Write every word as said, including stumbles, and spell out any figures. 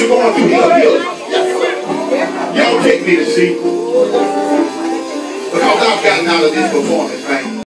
going through your healing. Y'all take me to see. Because I've gotten out of this performance, man.